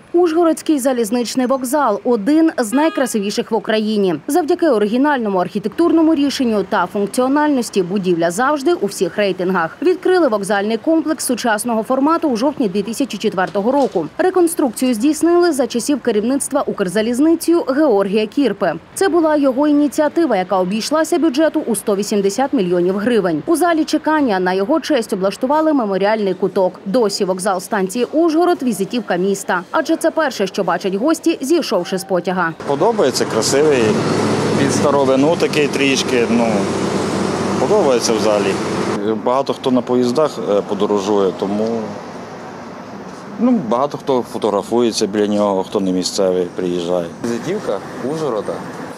Ужгородський залізничний вокзал – один з найкрасивіших в Україні. Завдяки оригінальному архітектурному рішенню та функціональності будівля завжди у всіх рейтингах. Відкрили вокзальний комплекс сучасного формату у жовтні 2004 року. Реконструкцію здійснили за часів керівництва Укрзалізницею Георгія Кірпи. Це була його ініціатива, яка обійшлася бюджету у 180 мільйонів гривень. У залі чекання на його честь облаштували меморіальний куток. Досі вокзал станції Ужгород – візитівка міста. Адже це перше, що бачать гості, зійшовши з потяга. Подобається, красивий, під старовину такий трішки, подобається в залі. Багато хто на поїздах подорожує, тому багато хто фотографується біля нього, хто не місцевий, приїжджає. Візитівка Ужгорода.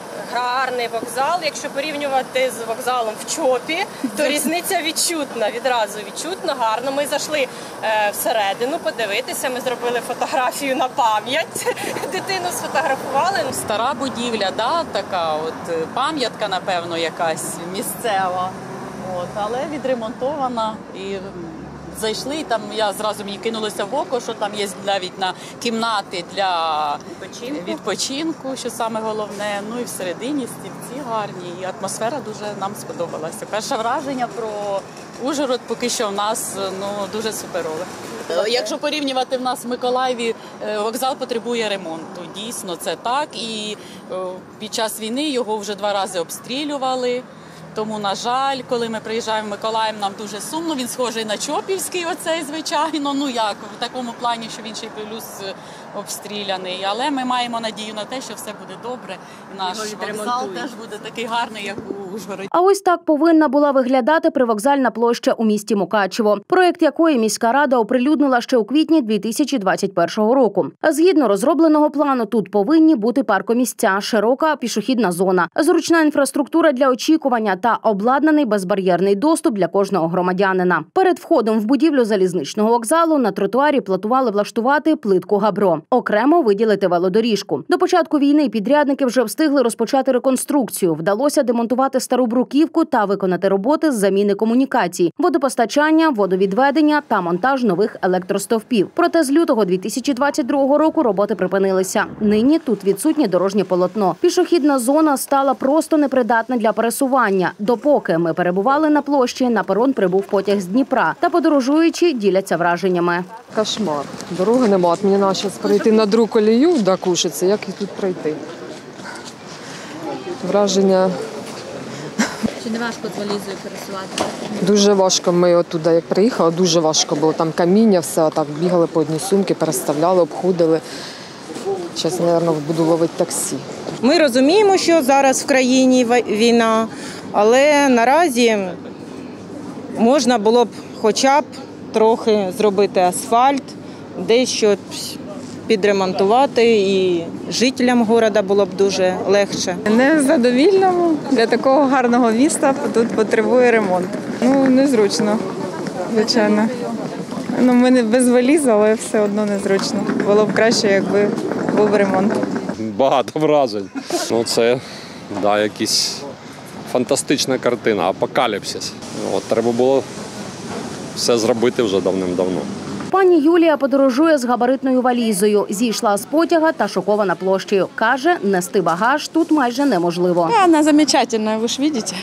Гарний вокзал. Якщо порівнювати з вокзалом в Чопі, то різниця відчутна, відразу відчутна, гарно. Ми зайшли всередину подивитися, ми зробили фотографію на пам'ять, дитину сфотографували. Стара будівля, така пам'ятка, напевно, якась місцева, але відремонтована. І зайшли, і там мені кинулося в око, що там є навіть на кімнати для відпочинку, що саме головне. І всередині стільці гарні, і атмосфера дуже нам сподобалася. Перше враження про Ужгород поки що в нас дуже суперове. Якщо порівнювати, в нас в Миколаєві вокзал потребує ремонту. Дійсно, це так. І під час війни його вже 2 рази обстрілювали. Тому, на жаль, коли ми приїжджаємо в Миколаїв, нам дуже сумно. Він схожий на Чопівський, звичайно. В такому плані, що він ще й плюс обстріляний. Але ми маємо надію на те, що все буде добре. І наш вокзал теж буде такий гарний, як у Ужгороді. А ось так повинна була виглядати привокзальна площа у місті Мукачево, проєкт якої міська рада оприлюднила ще у квітні 2021 року. Згідно розробленого плану, тут повинні бути паркомісця, широка пішохідна зона, зручна інфраструктура для очікування та обладнаний безбар'єрний доступ для кожного громадянина. Перед входом в будівлю залізничного вокзалу на тротуарі планували влаштувати плитку габро, окремо виділити велодоріжку. До початку війни підрядники вже встигли розпочати реконструкцію. Вдалося демонтувати стару бруківку та виконати роботи з заміни комунікацій, водопостачання, водовідведення та монтаж нових електростовпів. Проте з лютого 2022 року роботи припинилися. Нині тут відсутнє дорожнє полотно. Пішохідна зона стала просто непридатна для пересування. Допоки ми перебували на площі, на перон прибув потяг з Дніпра. Та подорожуючі діляться враженнями. Кошмар. Дороги нема. Мені треба зараз пройти на другу колію до Кушиці. Як і тут пройти? Враження. Чи не важко з валізою пересувати? Дуже важко. Ми оттуда, як приїхали, дуже важко було. Там каміння, все так бігали по одній сумці, переставляли, обходили. Зараз, мабуть, буду ловити таксі. Ми розуміємо, що зараз в країні війна, але наразі можна було б хоча б трохи зробити асфальт, дещо підремонтувати, і жителям міста було б дуже легше. Незадовільному для такого гарного міста тут потребує ремонт. Незручно, звичайно. Ми не без валіз, але все одно незручно. Було б краще, якби був ремонт. Багато вражень. Це якась фантастична картина, апокаліпсис. Треба було все зробити вже давним-давно. Пані Юлія подорожує з габаритною валізою. Зійшла з потяга та шокована площею. Каже, нести багаж тут майже неможливо. Вона замечательна, ви ж бачите.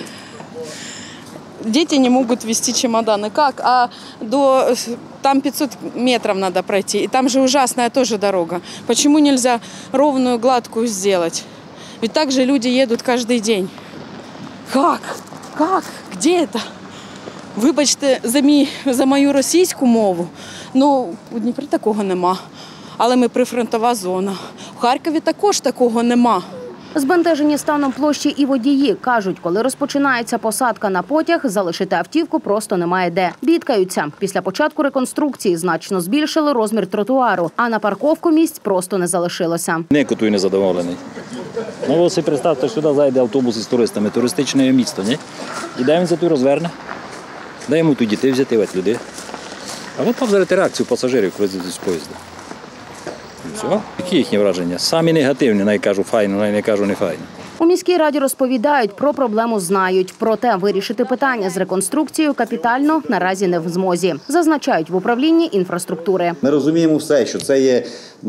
Дети не могут вести чемоданы. Как? Там 500 метров надо пройти. И там же ужасная тоже дорога. Почему нельзя ровную, гладкую сделать? Ведь так же люди едут каждый день. Как? Где это? Вибачте за мою російську мову. У Дніпрі такого нема. Але ми прифронтова зона. В Харкові також такого нема. Збентежені станом площі і водії. Кажуть, коли розпочинається посадка на потяг, залишити автівку просто немає де. Бідкаються. Після початку реконструкції значно збільшили розмір тротуару, а на парковку місць просто не залишилося. Ніхто не задоволений. Ви собі представте, що сюди зайде автобус із туристами, туристичне місто, ні? І де він за тут розверне? Де йому тут дітей взяти, людей? А от повзирати реакцію пасажирів, коли з поїзда. Все. Які їхні враження? Самі негативні, не кажу файно, не кажу не файно. У міській раді розповідають, про проблему знають. Проте вирішити питання з реконструкцією капітально наразі не в змозі. Зазначають в управлінні інфраструктури. Ми розуміємо все, що це є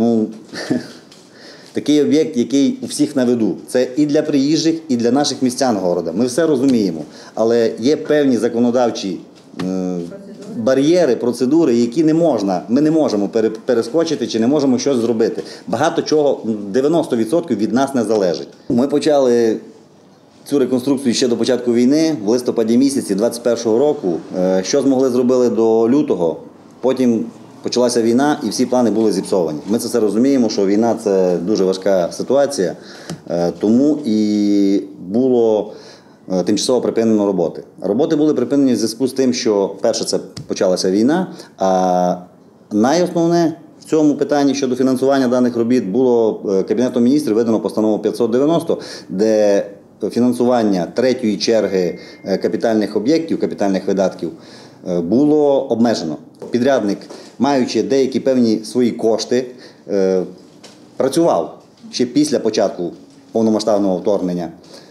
такий об'єкт, який у всіх на виду. Це і для приїжджих, і для наших містян города. Ми все розуміємо. Але є певні законодавчі бар'єри, процедури, які ми не можемо перескочити чи не можемо щось зробити. Багато чого, 90% від нас не залежить. Ми почали цю реконструкцію ще до початку війни, в листопаді місяці 2021 року. Що змогли зробити до лютого, потім почалася війна і всі плани були зіпсовані. Ми це все розуміємо, що війна – це дуже важка ситуація, тому і було тимчасово припинено роботи. Роботи були припинені в зв'язку з тим, що, перше, це почалася війна, а найосновне в цьому питанні щодо фінансування даних робіт було Кабінетом міністрів видано постанову 590, де фінансування третьої черги капітальних об'єктів, капітальних видатків було обмежено. Підрядник, маючи деякі певні свої кошти, працював ще після початку повномасштабного вторгнення.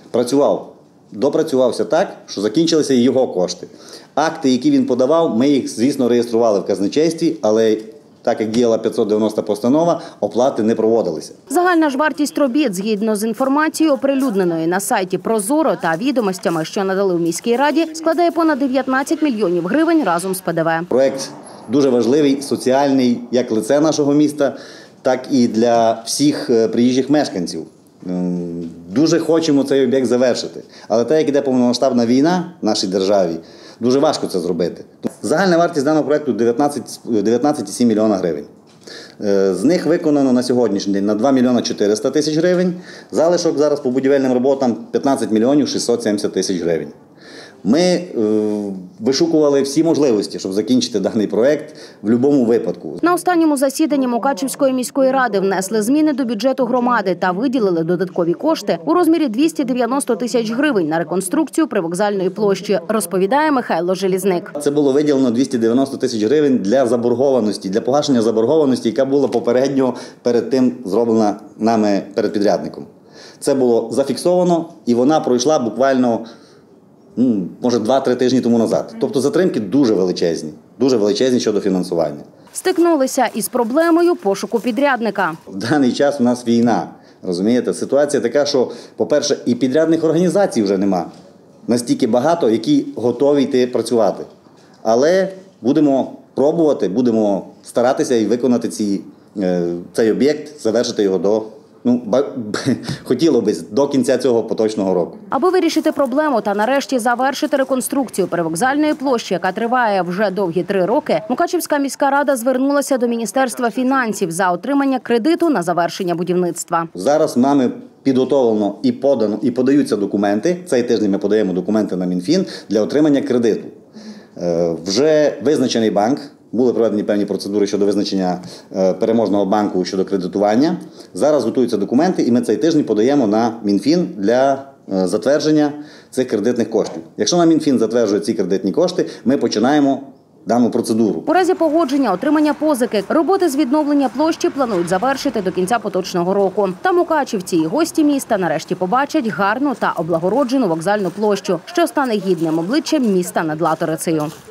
Допрацювався так, що закінчилися і його кошти. Акти, які він подавав, ми їх, звісно, реєстрували в казначействі, але так як діяла 590 постанова, оплати не проводилися. Загальна ж вартість робіт, згідно з інформацією, оприлюдненою на сайті «Прозоро» та відомостями, що надали в міській раді, складає понад 19 мільйонів гривень разом з ПДВ. Проект дуже важливий, соціальний, як лице нашого міста, так і для всіх приїжджих мешканців. Дуже хочемо цей об'єкт завершити. Але так, як іде повномасштабна війна в нашій державі, дуже важко це зробити. Загальна вартість даного проєкту 19,7 мільйона гривень. З них виконано на сьогоднішній день на 2 мільйона 400 тисяч гривень. Залишок зараз по будівельним роботам 15 мільйонів 670 тисяч гривень. Ми вишукували всі можливості, щоб закінчити даний проєкт в будь-якому випадку. На останньому засіданні Мукачівської міської ради внесли зміни до бюджету громади та виділили додаткові кошти у розмірі 290 тисяч гривень на реконструкцію привокзальної площі, розповідає Михайло Желізник. Це було виділено 290 тисяч гривень для заборгованості, для погашення заборгованості, яка була попередньо перед тим зроблена нами перед підрядником. Це було зафіксовано і вона пройшла буквально може 2-3 тижні тому назад. Тобто затримки дуже величезні щодо фінансування. Стикнулися із проблемою пошуку підрядника. В даний час у нас війна, розумієте? Ситуація така, що, по-перше, і підрядних організацій вже нема. Настільки багато, які готові йти працювати. Але будемо пробувати, будемо старатися і виконати цей об'єкт, завершити його до... хотіло б до кінця цього поточного року. Аби вирішити проблему та нарешті завершити реконструкцію привокзальної площі, яка триває вже довгі 3 роки, Мукачівська міська рада звернулася до Міністерства фінансів за отримання кредиту на завершення будівництва. Зараз нами підготовлено і подано, і подаються документи. Цей тиждень ми подаємо документи на Мінфін для отримання кредиту. Вже визначений банк. Були проведені певні процедури щодо визначення переможного банку щодо кредитування. Зараз готуються документи, і ми цей тиждень подаємо на Мінфін для затвердження цих кредитних коштів. Якщо на Мінфін затверджує ці кредитні кошти, ми починаємо дану процедуру. У разі погодження отримання позики, роботи з відновлення площі планують завершити до кінця поточного року. Та мукачівці і гості міста нарешті побачать гарну та облагороджену вокзальну площу, що стане гідним обличчям міста над Латорицею.